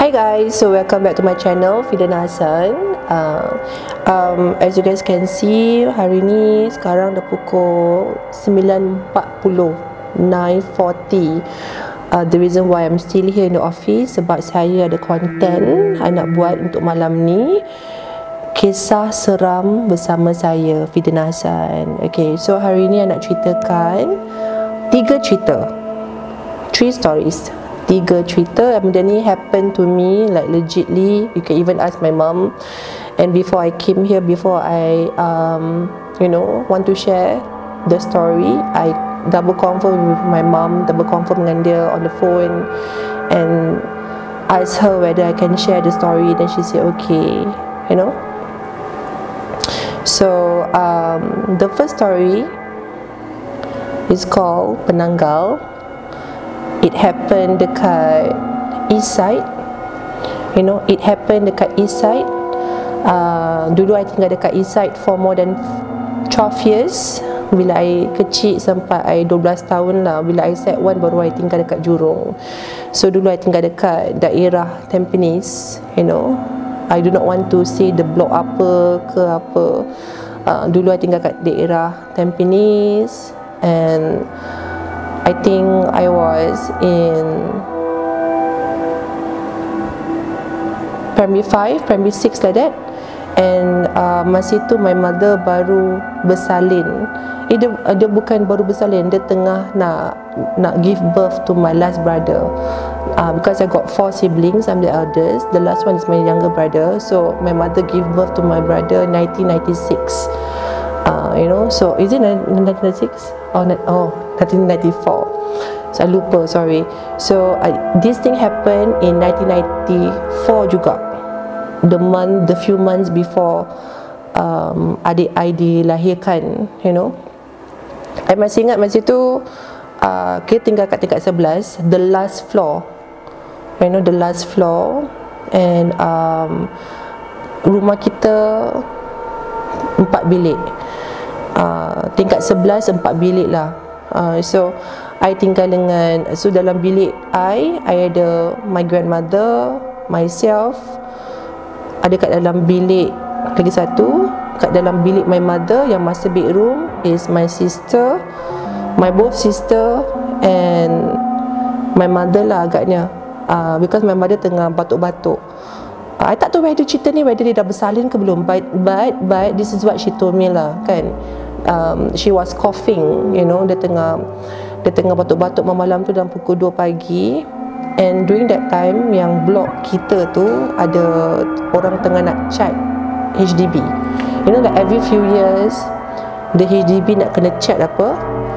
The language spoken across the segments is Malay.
Hi guys, so welcome back to my channel, Fidan Hassan. As you guys can see, hari ni sekarang dah pukul 9.40, 9:40. The reason why I'm still here in the office sebab saya ada konten I nak buat untuk malam ni, kisah seram bersama saya, Fidan Hassan. Okay, so hari ni I nak ceritakan 3 cerita, 3 stories, 3 cerita. Benda ni happen to me like legitly. You can even ask my mom. And before I came here, before I want to share the story, I double confirm with my mom, double confirm dengan dia on the phone, and ask her whether I can share the story. Then she said okay, So the first story is called Penanggal. It happened dekat east side. It happened dekat east side. Dulu I tinggal dekat east side for more than 12 years. Bila I kecil sampai I 12 tahun lah. Bila I set 1 baru I tinggal dekat Jurong. So dulu I tinggal dekat daerah Tampines. I do not want to say the block apa ke apa. Dulu I tinggal kat daerah Tampines, and I think I was in primary 5, primary 6 like that. And masa itu my mother baru bersalin. Dia bukan baru bersalin, dia tengah nak give birth to my last brother. Because I got 4 siblings, I'm the eldest. The last one is my younger brother. So my mother gave birth to my brother in 1996. So is it 1996? Oh, 1994. So I lupa, sorry. So this thing happened in 1994 juga. The few months before adik I dilahirkan. I masih ingat masa tu kita tinggal kat tingkat 11, the last floor. The last floor. And rumah kita 4 bilik. Tingkat 11 4 bilik lah. So I tinggal dengan, so dalam bilik I ada my grandmother, myself. Ada kat dalam bilik lagi satu, kat dalam bilik my mother yang master bedroom is my sister, my both sister and my mother lah agaknya. Because my mother tengah batuk-batuk. I tak tahu whether cerita ni whether dia dah bersalin ke belum, but this is what she told me lah, kan. She was coughing, dia tengah batuk-batuk malam tu dalam pukul 2 pagi. And during that time yang blok kita tu ada orang tengah nak cat HDB. Like every few years the HDB nak kena cat apa.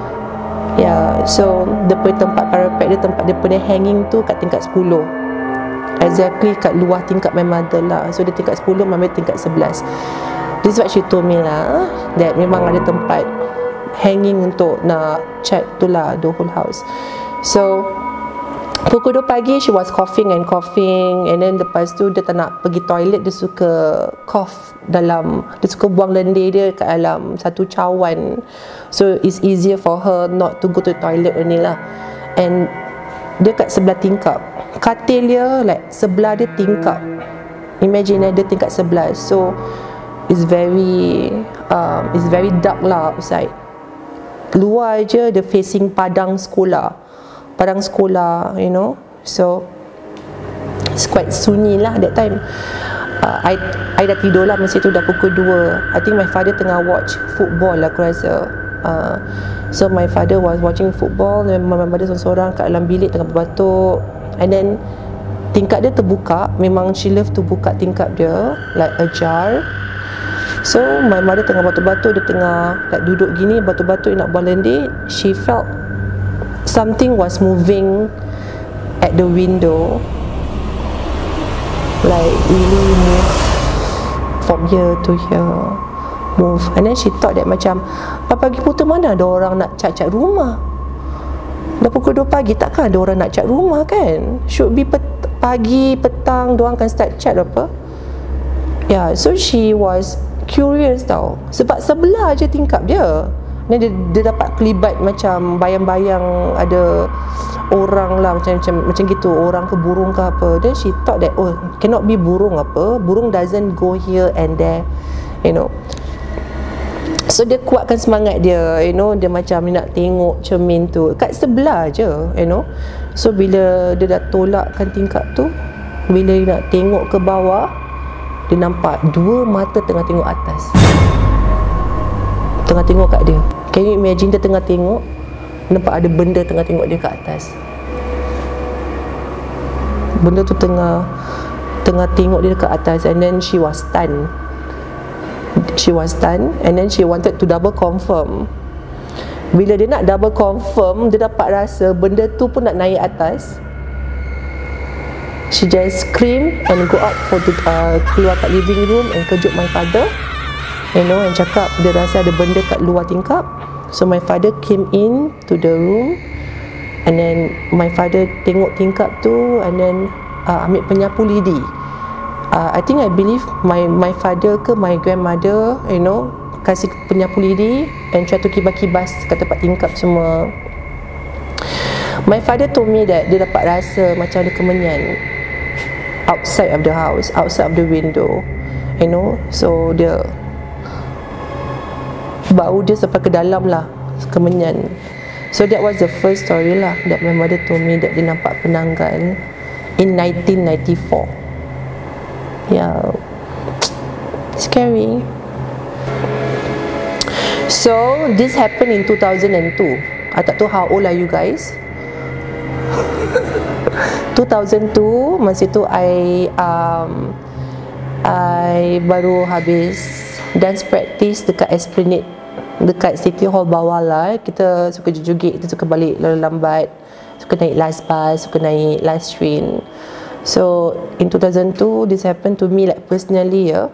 So dia punya tempat parapet dia, tempat dia punya hanging tu kat tingkat 10. Exactly kat luar tingkat my mother lah. So dia tingkat 10, my mother tingkat 11. This is what she told me lah, that memang ada tempat hanging untuk nak cat tu lah, the whole house. So pukul 2 pagi she was coughing, and then lepas tu dia tak nak pergi toilet, dia suka cough dalam, dia suka buang lendir dia kat dalam satu cawan. So it's easier for her not to go to the toilet only lah. And dia kat sebelah tingkap, katil dia like sebelah dia tingkap. Imagine dia tingkat 11. So it's very dark lah outside. Luar je dia facing padang sekolah, So it's quite sunyi lah that time. I dah tidur lah masa tu, dah pukul 2. I think my father tengah watch football lah, aku rasa. So my father was watching football, dan my mother seorang-seorang kat dalam bilik tengah berbatuk. And then tingkap dia terbuka. Memang she love to buka tingkap dia like ajar. So my mother tengah batuk-batuk, dia tengah like duduk gini batuk-batuk nak buang lendir. She felt something was moving at the window, like really move from here to here, move. And then she thought that macam pagi putar mana ada orang nak cat rumah. Dah pukul 2 pagi, takkan ada orang nak cat rumah kan? Should be pagi, petang, diorang akan start cat apa. So she was curious tau, sebab sebelah je tingkap dia. Then dia dapat kelibat macam bayang-bayang ada orang lah, macam gitu, orang ke burung ke apa. Then she thought that, oh, cannot be burung apa, burung doesn't go here and there, you know. So dia kuatkan semangat dia, you know, dia macam nak tengok cermin tu kat sebelah je, you know. So bila dia dah tolakkan tingkap tu, bila dia nak tengok ke bawah, dia nampak dua mata tengah tengok atas, tengah tengok kat dia. Can you imagine, dia tengah tengok, nampak ada benda tengah tengok dia kat atas. Benda tu tengah tengok dia dekat atas. And then she was stunned. And then she wanted to double confirm. Bila dia nak double confirm, dia dapat rasa benda tu pun nak naik atas. She just scream and go out for keluar kat living room and kejut my father, you know, and cakap dia rasa ada benda kat luar tingkap. So my father came in to the room, and then my father tengok tingkap tu, and then ambil penyapu lidi. I believe my father ke my grandmother, you know, kasih penyapu lidi and try to kibas-kibas kat tempat tingkap semua. My father told me that dia dapat rasa macam ada kemenyan outside of the house, outside of the window, you know. So dia bau dia sampai ke dalam lah, kemenyan. So that was the first story lah that my mother told me, that dia nampak penanggal in 1994. Yeah, scary. So this happened in 2002. I tak tahu how old are you guys. 2002, masa tu I baru habis dance practice dekat Esplanade, dekat City Hall bawah lah. Kita suka joget, kita suka balik lambat, suka naik last bus, suka naik last train. So in 2002, this happened to me like personally, ya.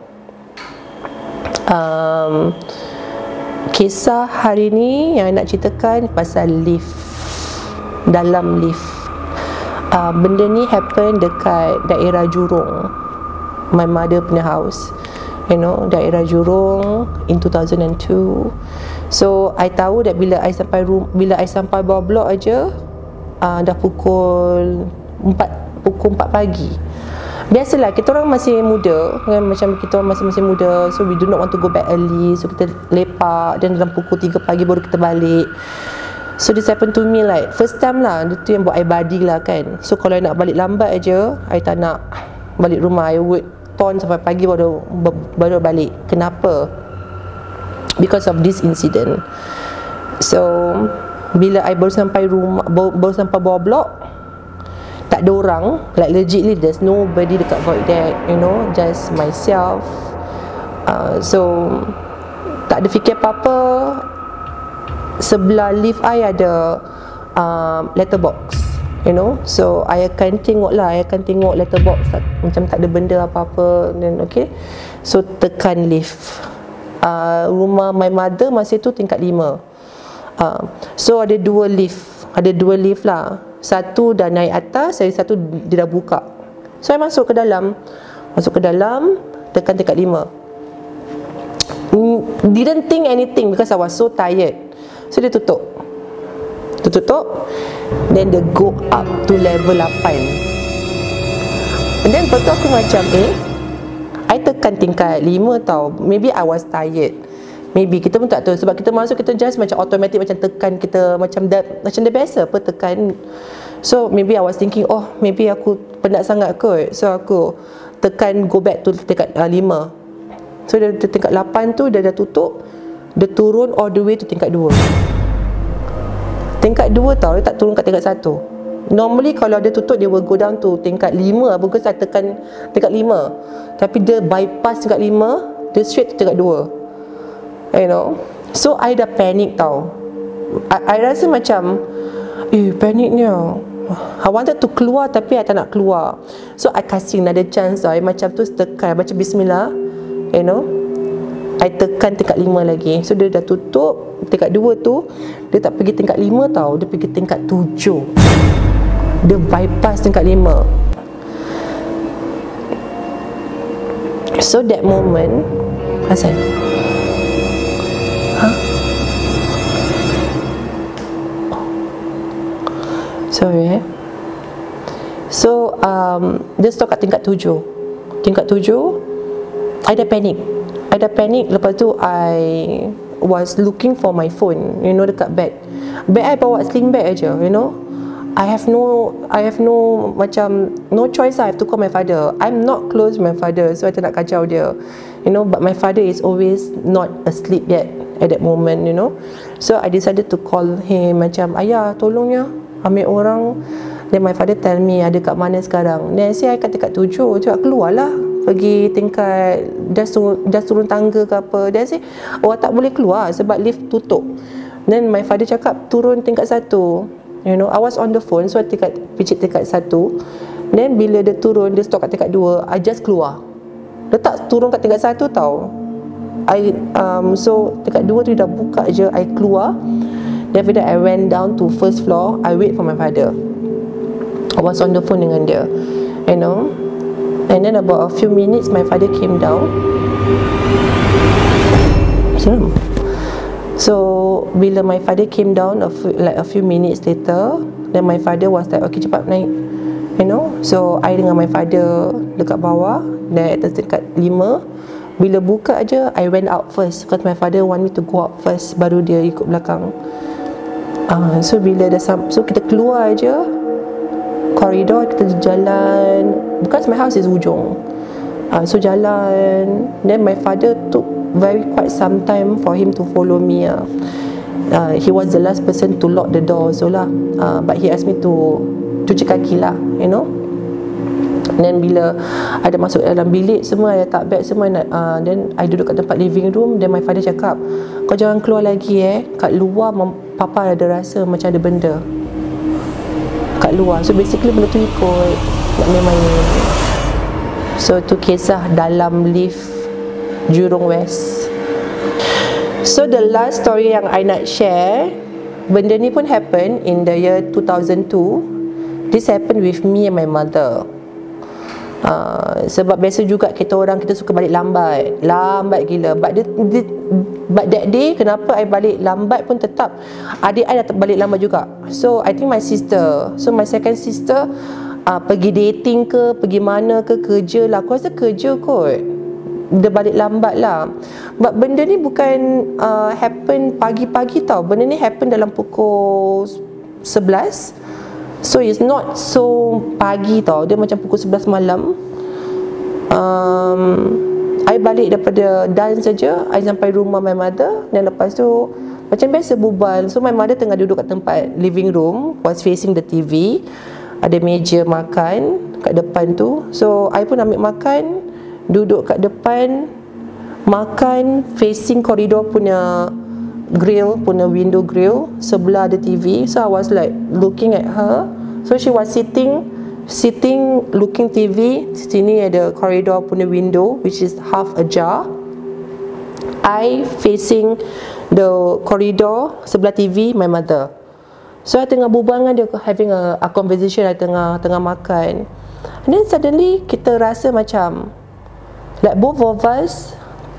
Kisah hari ni yang nak ceritakan pasal lift, dalam lift. Benda ni happen dekat daerah Jurong, my mother punya house, you know, daerah Jurong in 2002. So I tahu that bila I sampai bawah blok aja, dah pukul 4 pagi. Biasalah, kita orang masih muda kan, macam kita orang masih muda, so we do not want to go back early, so kita lepak, dan dalam pukul 3 pagi baru kita balik. So this happened to me like first time lah. Dia tu yang buat I badi lah kan. So kalau I nak balik lambat aja, I tak nak balik rumah, I would ton sampai pagi baru balik. Kenapa? Because of this incident. So bila I baru sampai rumah, baru sampai bawah blok, tak ada orang, like legitly there's nobody dekat void deck, you know, just myself. So tak ada fikir apa-apa. Sebelah lift I ada letterbox, you know. So I akan tengok letterbox, macam tak ada benda apa-apa. Then okay, so tekan lift. Rumah my mother masa tu tingkat 5. So ada dua lift lah. Satu dah naik atas, satu dia dah buka. So I masuk ke dalam, tekan tingkat 5. Didn't think anything because I was so tired. So dia tutup, then dia go up to level 8. And then lepas tu aku macam I tekan tingkat 5 tau. Maybe I was tired, maybe, kita pun tak tahu. Sebab kita masuk, kita just macam automatic, macam tekan, kita macam dah biasa apa tekan. So maybe I was thinking, oh maybe aku penat sangat kot, so aku tekan go back to tingkat 5. So dia tingkat 8 tu dia dah tutup, dia turun all the way to tingkat 2. Tingkat 2 tau, dia tak turun kat tingkat 1. Normally kalau dia tutup, dia will go down to tingkat 5, because saya tekan tingkat 5. Tapi dia bypass tingkat 5, dia straight to tingkat 2, you know. So I dah panic tau. I rasa macam paniknya. I wanted to keluar tapi I tak nak keluar. So I kasih another chance tau. I macam tu tekan, baca bismillah, you know. I tekan tingkat 5 lagi. So dia dah tutup tingkat 2 tu, dia tak pergi tingkat 5 tau, dia pergi tingkat 7. Dia bypass tingkat 5. So that moment, Hasan, Sorry So dia stop kat tingkat 7. Tingkat 7 I dah panik. Lepas tu I was looking for my phone, you know, dekat bag I bawa sling bag aja, you know. I have no macam no choice lah. I have to call my father. I'm not close with my father, so I tak nak kacau dia, you know. But my father is always not asleep yet at that moment, you know. So I decided to call him, macam, ayah tolong ya, ambil orang. Then my father tell me ada kat mana sekarang. Then I say I kat tingkat 7. Cakap keluar lah, pergi tingkat dah turun tangga ke apa. Then I say tak boleh keluar sebab lift tutup. Then my father cakap turun tingkat 1. You know, I was on the phone, so I picit tingkat 1. Then bila dia turun, dia stop kat tingkat 2, I just keluar. Dia tak turun kat tingkat 1 tau. So tingkat 2 tu dah buka je, I keluar. Then after that I went down to first floor. I wait for my father. I was on the phone dengan dia, you know. And then about a few minutes my father came down. So bila my father came down a few minutes later, then my father was like, okay cepat naik, you know. So I dengan my father dekat bawah, dan atas tingkat 5. Bila buka aja, I went out first because my father want me to go out first, baru dia ikut belakang. So bila so kita keluar aja koridor, kita jalan, because my house is hujung. So jalan, then my father took quite some time for him to follow me. He was the last person to lock the door also lah. But he asked me to cuci kaki lah, you know. Then bila ada masuk dalam bilik semua, I letak beg semua, then I duduk kat tempat living room. Then my father cakap, kau jangan keluar lagi kat luar papa ada rasa macam ada benda kat luar. So basically benda tu ikut nak main-main. So tu kisah dalam lift Jurong West. So the last story yang I nak share, benda ni pun happen in the year 2002. This happened with me and my mother. Sebab biasa juga kita suka balik lambat gila. But that day, kenapa I balik lambat pun tetap adik I dah balik lambat juga. So I think my second sister pergi dating ke, pergi mana ke, kerja lah. Aku rasa kerja kot, dia balik lambat lah. But benda ni bukan happen pagi-pagi tau. Benda ni happen dalam pukul 11. So it's not so pagi tau. Dia macam pukul 11 malam. I balik daripada dance saja, I sampai rumah my mother. Dan lepas tu macam biasa bubal. So my mother tengah duduk kat tempat living room, was facing the TV. Ada meja makan kat depan tu. So I pun ambil makan, duduk kat depan makan, facing koridor punya grill, punya window grill. Sebelah ada TV. So I was like looking at her. So she was sitting looking TV. Sini ada koridor punya window, which is half ajar. I facing the corridor, sebelah TV my mother. So I tengah berbual dengan dia, having a conversation. I tengah makan. And then suddenly kita rasa macam like both of us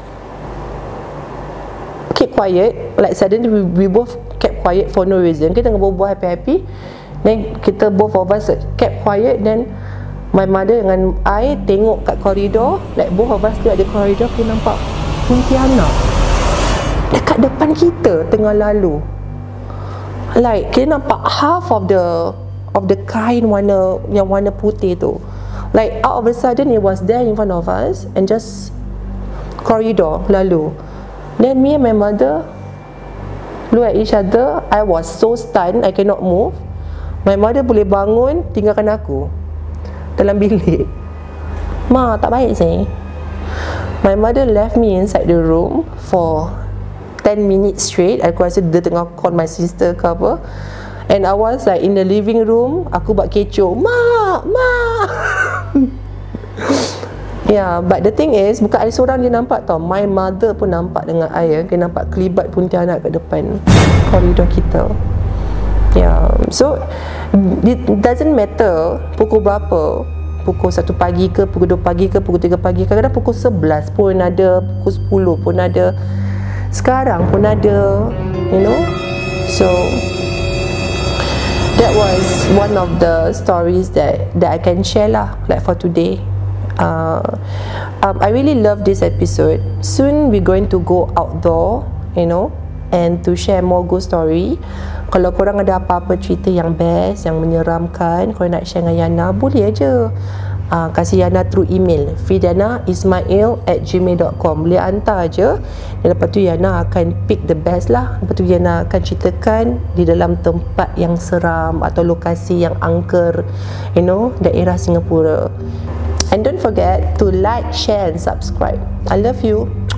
keep quiet. Like suddenly we both kept quiet for no reason. Kita tengah berbual happy-happy, then kita both of us kept quiet. Then my mother dengan I tengok kat koridor, like both of us lihat di koridor, kita nampak Pontianak dekat depan kita tengah lalu. Like kita nampak half of the kain warna putih tu. Like out of a sudden it was there in front of us and just corridor lalu. Then me and my mother look at each other. I was so stunned, I cannot move. My mother boleh bangun tinggalkan aku dalam bilik. Ma, tak baik sih. My mother left me inside the room for 10 minutes straight. Aku rasa dia tengah call my sister ke apa. And I was like in the living room, aku buat kecoh, Ma. Yeah, but the thing is, bukan I seorang dia nampak tau. My mother pun nampak dengan I. Dia nampak kelibat Pontianak kat depan koridor kita. Yeah, so it doesn't matter pukul berapa. Pukul 1 pagi ke, pukul 2 pagi ke, pukul 3 pagi. Kadang-kadang pukul 11 pun ada, pukul 10 pun ada, sekarang pun ada, you know. So that was one of the stories that I can share lah, like for today. I really love this episode. Soon we're going to go outdoor, you know, and to share more ghost story. Kalau korang ada apa-apa cerita yang best, yang menyeramkan, korang nak share dengan Yana, boleh aja. Kasih Yana through email firdanaismail@gmail.com. Boleh hantar aje. Dan lepas tu Yana akan pick the best lah. Lepas tu Yana akan ceritakan di dalam tempat yang seram atau lokasi yang angker, you know, daerah Singapura. And don't forget to like, share and subscribe. I love you.